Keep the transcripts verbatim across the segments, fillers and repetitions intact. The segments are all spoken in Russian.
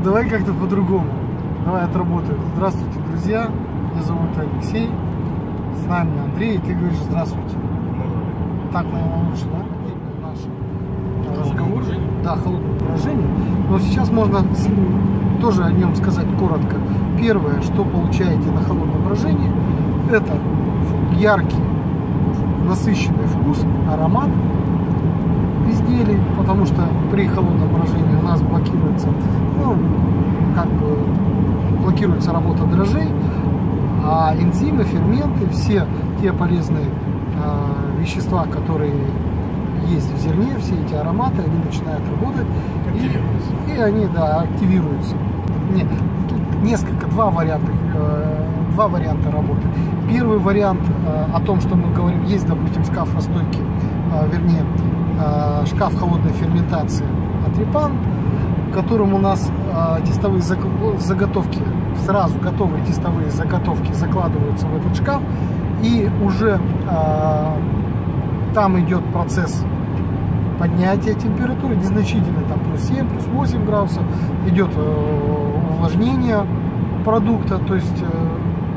давай как-то по-другому. Давай отработаем. Здравствуйте, друзья. Меня зовут Алексей. С нами Андрей. И ты говоришь здравствуйте. Так, наверное, лучше, да? Наш разговор. Да, холодное брожение. Но сейчас можно тоже о нем сказать коротко. Первое, что получаете на холодном брожении, это яркий, насыщенный вкус, аромат изделий, потому что при холодном брожении у нас блокируется, ну, как бы блокируется работа дрожжей, а энзимы, ферменты, все те полезные э, вещества, которые есть в зерне, все эти ароматы, они начинают работать и, и они, да, активируются. Нет, тут несколько, два варианта, э, два варианта работы. Первый вариант э, о том, что мы говорим, есть, допустим, шкаф расстойки, э, вернее, э, шкаф холодной ферментации Атрипан, в котором у нас э, тестовые заготовки, сразу готовые тестовые заготовки закладываются в этот шкаф, и уже э, там идет процесс поднятия температуры, незначительно, там плюс семь, плюс восемь градусов, идет э, увлажнение продукта, то есть э,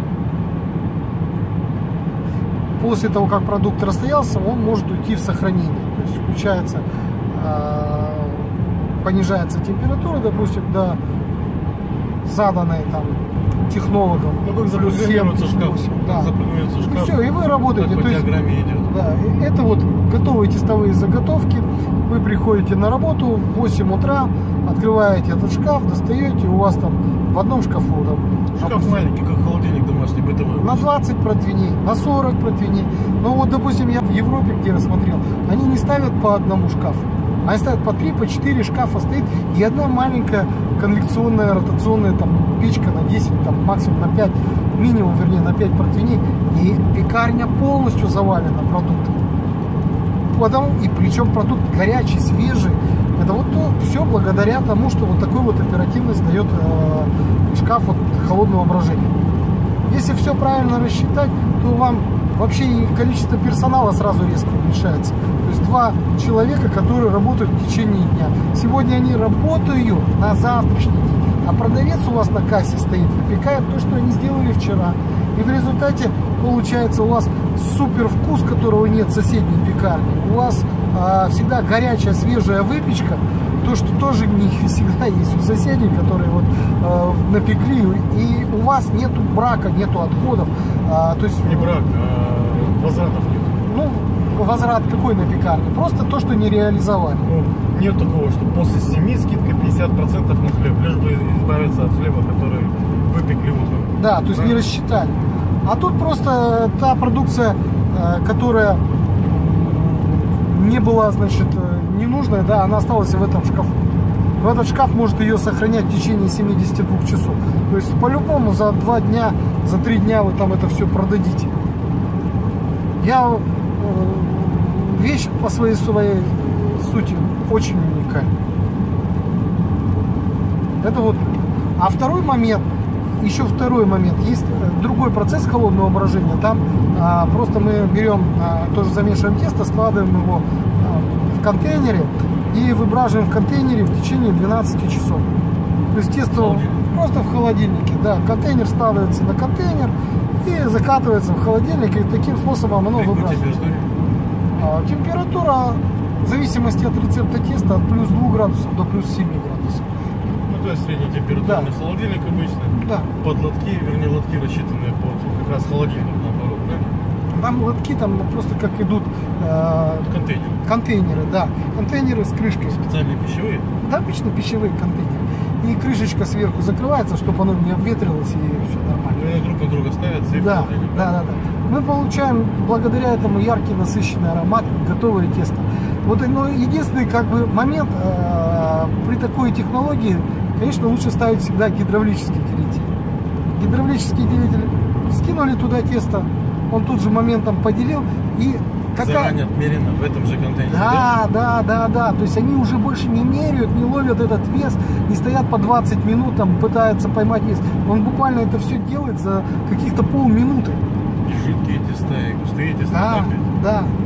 после того, как продукт расстоялся, он может уйти в сохранение, то есть включается, э, понижается температура, допустим, до заданной там технологом, ну, как плюс семь, плюс восемь, да. И все, и вы работаете. По то есть, идет. Да, это вот готовые тестовые заготовки. Вы приходите на работу в восемь утра, открываете этот шкаф, достаете, у вас там в одном шкафу там, шкаф допустим, маленький, как холодильник домашний, бытовой. на двадцать противней, на сорок противней. Но вот, допустим, я в Европе, где я смотрел, они не ставят по одному шкафу. Они ставят по три, по четыре шкафа стоит, и одна маленькая конвекционная ротационная там печка на десять, там максимум на пять, минимум, вернее, на пять противней, и пекарня полностью завалена продуктами. Потому, и причем продукт горячий, свежий. Это вот то, все благодаря тому, что вот такую вот оперативность дает э, шкаф вот холодного брожения. Если все правильно рассчитать, то вам вообще и количество персонала сразу резко уменьшается. То есть два человека, которые работают в течение дня. Сегодня они работают на завтрашний день, а продавец у вас на кассе стоит, выпекает то, что они сделали вчера. И в результате получается у вас супер вкус, которого нет в соседней пекарне. У вас а, всегда горячая, свежая выпечка. То, что тоже не всегда есть у соседей, которые вот э, напекли, и у вас нету брака, нету отходов. А, то есть, не брак, а возвратов нет. Ну, возврат какой на пекарне? Просто то, что не реализовали. Ну, нет такого, что после семи скидка пятьдесят процентов на хлеб, лишь бы избавиться от хлеба, который выпекли утром. Да, то есть да? Не рассчитали. А тут просто та продукция, э, которая не была, значит, ненужная, да, она осталась в этом шкафу. В этот шкаф может ее сохранять в течение семидесяти двух часов. То есть по-любому за два дня, за три дня вы там это все продадите. Я э, вещь по своей, своей сути очень уникальна. Это вот. А второй момент, еще второй момент, есть другой процесс холодного брожения. Там а, просто мы берем, а, тоже замешиваем тесто, складываем его а, в контейнере и выбраживаем в контейнере в течение двенадцати часов. То есть тесто просто в холодильнике, да, контейнер ставится на контейнер и закатывается в холодильник, и таким способом оно выбраживается. А, температура в зависимости от рецепта теста от плюс двух градусов до плюс семи градусов. Ну, то есть средняя температура, да. Холодильник обычно, да. Под лотки, вернее лотки рассчитанные под как раз холодильник наоборот, да? Там лотки там просто как идут э, контейнеры. контейнеры, да, контейнеры с крышкой. Специальные пищевые? Да, обычно пищевые контейнеры. И крышечка сверху закрывается, чтобы оно не обветрилось и все нормально. Ну, они друг на друга ставятся и да, да, да, да. Мы получаем благодаря этому яркий насыщенный аромат, готовое тесто. Вот, но единственный как бы момент э, при такой технологии, конечно, лучше ставить всегда гидравлический делитель. Гидравлический делитель, скинули туда тесто, он тут же моментом поделил и какая... Заранее отмерено в этом же контейнере. Да, да, да, да. То есть они уже больше не меряют, не ловят этот вес, не стоят по двадцать минут, там пытаются поймать вес. Он буквально это все делает за каких-то полминуты. И жидкие теста, и густые теста. Да, да.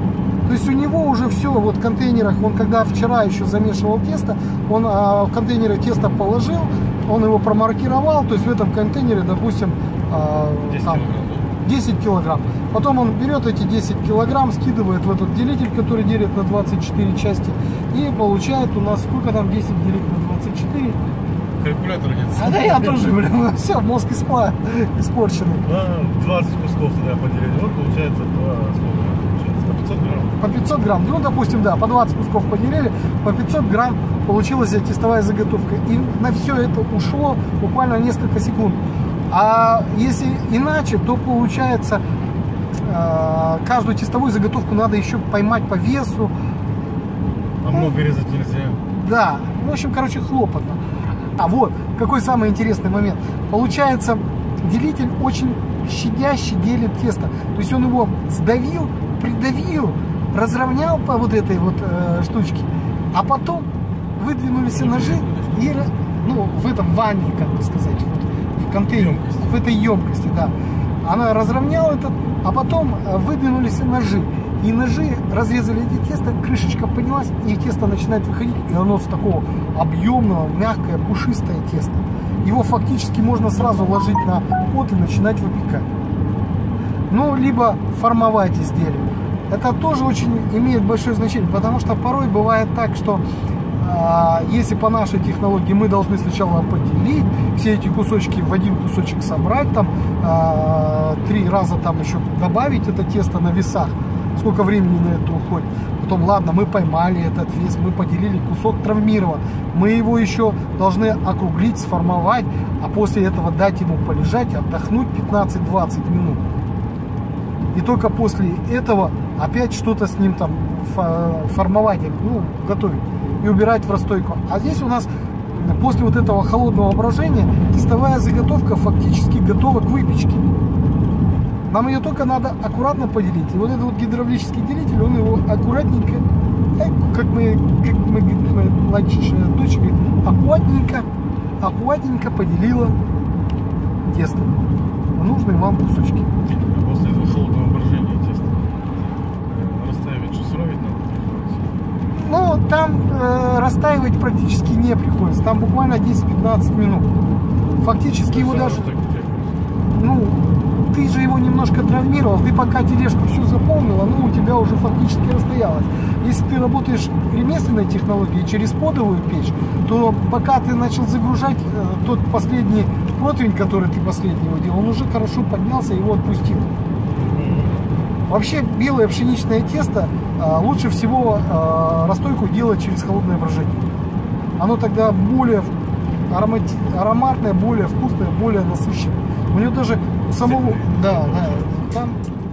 То есть у него уже все вот в контейнерах, он когда вчера еще замешивал тесто, он а, в контейнеры тесто положил, он его промаркировал, то есть в этом контейнере, допустим, а, десять там, килограмм. десять килограмм. Потом он берет эти десять килограмм, скидывает в этот делитель, который делит на двадцать четыре части, и получает у нас, сколько там десять делить на двадцать четыре? Калькулятор нет. А да я тоже, блин, все, мозг испла, испорченный. двадцать кусков тогда поделили, вот получается два, сколько получается? По пятьсот грамм. По пятьсот грамм, ну допустим, да, по двадцать кусков поделили, по пятьсот грамм получилась тестовая заготовка. И на все это ушло буквально несколько секунд. А если иначе, то получается э, каждую тестовую заготовку надо еще поймать по весу. А много резать нельзя. Да, в общем, короче, хлопотно. А вот, какой самый интересный момент. Получается, делитель очень щадяще делит тесто. То есть он его сдавил, придавил, разровнял по вот этой вот э, штучке. А потом выдвинулись ножи и, ну, в этом ванне, как бы сказать, вот, в контейнере, в этой емкости, да. Она разровняла этот, а потом выдвинулись ножи. И ножи разрезали эти тесто, крышечка поднялась, и тесто начинает выходить, и оно с такого объемного, мягкое, пушистое тесто. Его фактически можно сразу ложить на пот и начинать выпекать. Ну, либо формовать изделие. Это тоже очень имеет большое значение, потому что порой бывает так, что э, если по нашей технологии мы должны сначала поделить, все эти кусочки в один кусочек собрать, там э, три раза там еще добавить это тесто на весах, сколько времени на это уходит. Потом, ладно, мы поймали этот вес, мы поделили, кусок травмирован. Мы его еще должны округлить, сформовать, а после этого дать ему полежать, отдохнуть пятнадцать-двадцать минут. И только после этого опять что-то с ним там формовать, ну, готовить и убирать в расстойку. А здесь у нас после вот этого холодного брожения тестовая заготовка фактически готова к выпечке. Нам ее только надо аккуратно поделить. И вот этот вот гидравлический делитель, он его аккуратненько, как мы, как мы, моя младшая дочь говорит, аккуратненько, аккуратненько поделила тесто на нужные вам кусочки. После этого холодного брожения теста растаивать, что суровить надо? Ну, там э, растаивать практически не приходится. Там буквально десять-пятнадцать минут. Фактически его даже... Ну, ты же его немножко травмировал, ты пока тележку всю заполнила, ну, у тебя уже фактически расстоялось. Если ты работаешь ремесленной технологией через подовую печь, то пока ты начал загружать э, тот последний противень, который ты последний делал, он уже хорошо поднялся, его отпустил. Вообще белое пшеничное тесто э, лучше всего э, расстойку делать через холодное брожение. Оно тогда более аромати... ароматное, более вкусное, более насыщенное. У него даже самого, да, да, там